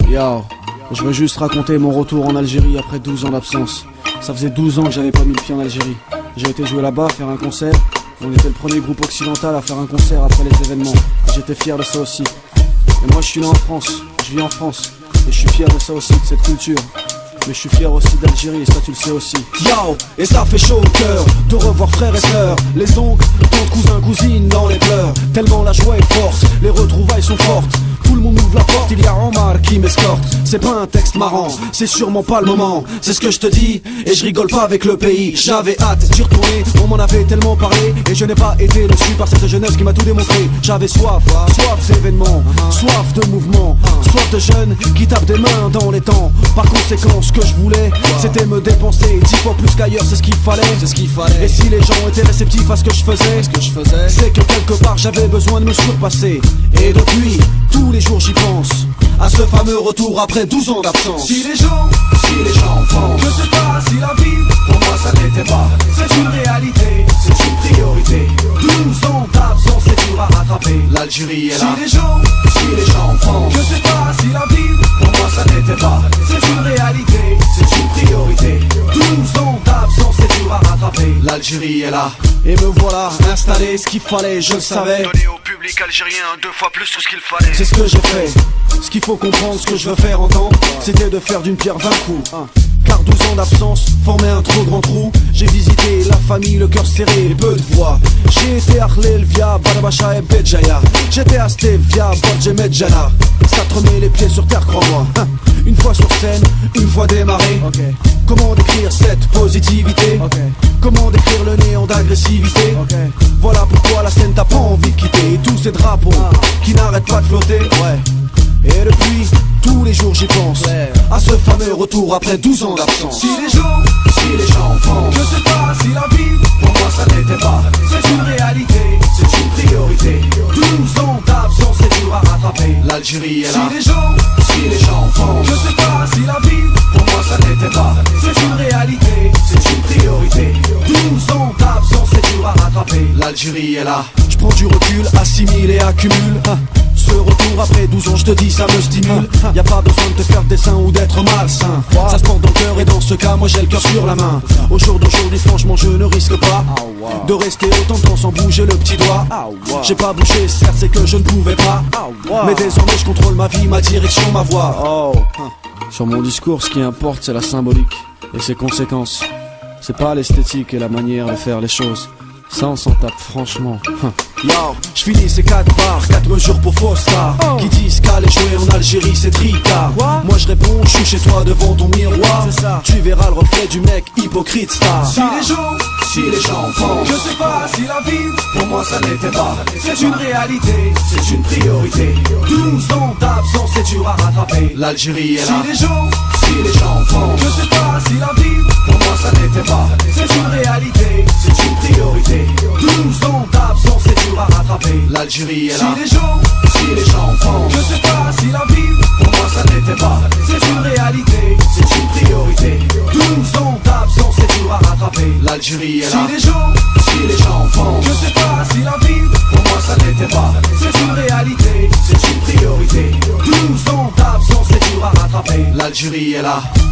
Yo, je veux juste raconter mon retour en Algérie après 12 ans d'absence. Ça faisait 12 ans que j'avais pas mis le pied en Algérie. J'ai été jouer là-bas, faire un concert. On était le premier groupe occidental à faire un concert après les événements. J'étais fier de ça aussi. Et moi je suis né en France, je vis en France. Et je suis fier de ça aussi, de cette culture. Mais je suis fier aussi d'Algérie, et ça tu le sais aussi. Yo, et ça fait chaud au cœur de revoir frères et sœurs, les oncles, tantes, cousins, cousines dans les pleurs. Tellement la joie est forte, les retrouvailles sont fortes. Tout le monde ouvre la porte, il y a Omar qui m'escorte. C'est pas un texte marrant, c'est sûrement pas le moment. C'est ce que je te dis, et je rigole pas avec le pays. J'avais hâte d'y retourner, on m'en avait tellement parlé. Et je n'ai pas été déçu par cette jeunesse qui m'a tout démontré. J'avais soif d'événements, soif de mouvement, soif de jeunes qui tapent des mains dans les temps. Par conséquent, ce que je voulais, c'était me dépenser 10 fois plus qu'ailleurs, c'est ce qu'il fallait. Et si les gens étaient réceptifs à ce que je faisais, c'est que quelque part j'avais besoin de me surpasser. Et depuis, tous les jours j'y pense à ce fameux retour après 12 ans d'absence. Si les gens pensent, je sais pas si la vie, pour moi ça n'était pas. C'est une réalité, c'est une priorité. 12 ans d'absence, c'est dur à rattraper. L'Algérie est là. Si les gens pensent, je sais pas si la vie, pour moi ça n'était pas. C'est une réalité, c'est une priorité. 12 ans d'absence, c'est dur à rattraper. L'Algérie est là. Et me voilà installé, ce qu'il fallait, je le savais. Donner au public algérien 2 fois plus tout ce qu'il fallait. C'est ce que j'ai fait. Ce qu'il faut comprendre, ce que je veux faire entendre, c'était de faire d'une pierre 20 coups. Car 12 ans d'absence formaient un trop grand trou. J'ai visité la famille, le cœur serré, peu de voix. J'ai été à Khlel via Barabacha et Béjaïa. J'étais à Stevia, Borj et Medjana. Ça te remet les pieds sur terre, crois-moi. Une fois sur scène, une fois démarré. Comment décrire cette positivité? Comment décrire le néant d'agressivité? Voilà pourquoi la scène t'as pas envie de quitter. Et tous ces drapeaux qui n'arrêtent pas de flotter. Et depuis, tous les jours j'y pense à ce fameux retour après 12 ans d'absence. Si les gens pensent, je sais pas si la vie, pour moi ça n'était pas. C'est une réalité, c'est une priorité. 12 ans d'absence, c'est dur à rattraper. L'Algérie est là. Si les gens pensent, je sais pas si la vie, pour moi ça n'était pas. C'est une réalité, c'est une priorité. 12 ans d'absence, c'est dur à rattraper. L'Algérie est là. Je prends du recul, assimile et accumule. Ce retour après 12 ans, je te dis, ça me stimule. Y'a pas besoin de te faire des seins ou d'être malsain. Ça se porte dans le cœur et dans ce cas, moi j'ai le cœur sur la main. Au jour d'aujourd'hui, franchement, je ne risque pas de rester autant de temps sans bouger le petit doigt. J'ai pas bougé, certes, c'est que je ne pouvais pas. Mais désormais, je contrôle ma vie, ma direction, ma voix. Sur mon discours, ce qui importe, c'est la symbolique et ses conséquences. C'est pas l'esthétique et la manière de faire les choses. Ça on s'en tape franchement. Yo, je finis ces 4 bars, 4 mesures pour Fosca. Qui disent qu'aller jouer en Algérie c'est tricard. Moi je réponds, je suis chez toi devant ton miroir. Tu verras le reflet du mec hypocrite star. Si les gens pensent, je sais pas si la vie, pour moi ça n'était pas. C'est une réalité, c'est une priorité. 12 ans d'absence, c'est dur à rattraper. L'Algérie est là. Si les gens pensent, je sais pas si la vie, pour moi ça n'était pas. C'est une réalité, c'est une priorité. 12 ans d'absence, c'est dur à rattraper. L'Algérie est là. Si les gens pensent, je sais pas si la vie, pour moi ça n'était pas. C'est une réalité, c'est une priorité. 12 ans d'absence, c'est dur à rattraper. L'Algérie est là. Si les gens pensent, je sais pas si la vie, pour moi ça n'était pas. C'est une réalité, c'est une priorité. 12 ans d'absence, c'est dur à rattraper. L'Algérie est là.